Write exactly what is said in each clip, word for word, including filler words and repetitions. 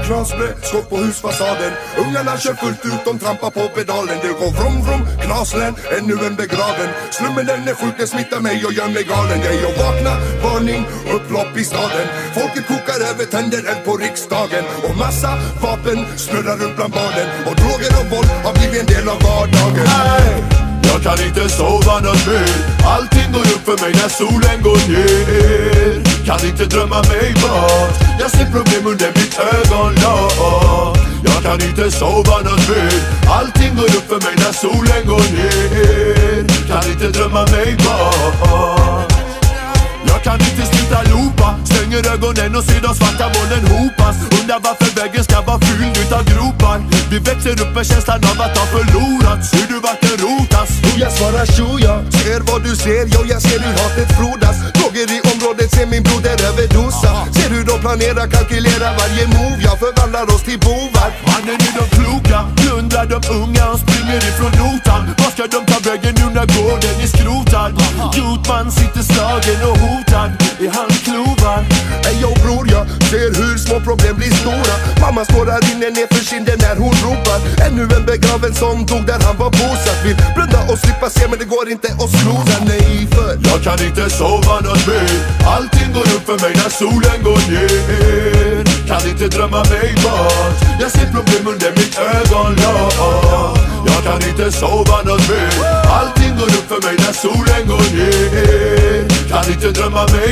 knasblö, skott på husfasaden. Ungarna kör fullt ut, de trampar på pedalen. Det går vrom vrom, knaslän, ännu en begraven. Slummen den är sjuk, den smittar mig och gör mig galen. Det är jag vakna, varning, upplopp i staden. Folket kokar över, tänder eld på riksdagen. Och massa vapen snurrar runt bland barnen. Och droger och våld har blivit en del av vardagen. Nej, jag kan inte sova något mer. Allting går upp för mig när solen går ner. Kan inte drömma mig bort. Jag ser problem under mitt ögonlock. Jag kan inte sova något mer. Allting går upp för mig när solen går ner. Kan inte drömma mig bort. Jag kan inte sluta loopa. Stänger ögonen och ser de svarta molnen hopas. Undrar varför väggen ska vara fylld utav gropar. Vi växer upp med känslan av att ha förlorat. Ser du vart det rotas? Och jag svarar tjo, jag ser vad du ser. Jo, jag ser hur hatet frodas. Droger i området, ser min broder överdosa. Ser hur de planerar, kalkylerar varje move. Jag förvandlar oss till bovar. Mannen är de kloka, plundrar de unga och springer ifrån notan. Vad ska de ta vägen nu när gården är skrotad? Gjutman sitter slagen och hotad i handklovar. Ey yo bror, jag ser hur små problem blir stora. Mamma står där inne nerför kinden när hon ropar. Ännu en begraven som dog där han var bosatt. Vill blunda och slippa se, men det går inte att slå den nej för. Jag kan inte sova något mer. Allting går upp för mig när solen går ner. Kan inte drömma mig bort. Jag ser problem under mitt ögonlock. Jag kan inte sova något mer. Allting går upp för mig när solen går ner. Kan inte drömma mig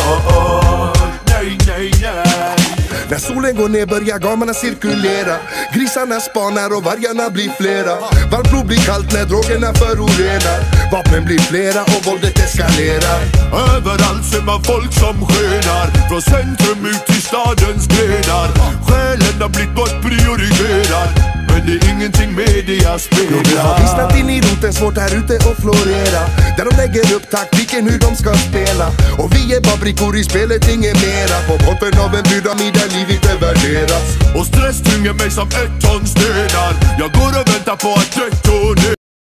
bort. Nej, nej, nej. När solen går ner börjar gamarna cirkulera. Grisarna spanar och vargarna blir flera. Varmt blod blir kallt när drogerna förorenar. Vapnen blir flera och våldet eskalerar. Överallt ser man folk som skenar. Från centrum ut till stadens grenar. Själen har blivit bortprioriterad. Men det är ingenting media spelar. Det har vissnat in i roten, svårt här ute och florera. Där de lägger upp taktiken hur de ska spela. Och vi är bara brickor i spelet, inget mera. På botten av en pyramid där liv inte värderas. Och stress tynger mig som ett ton stenar. Jag går och väntar på att detonera.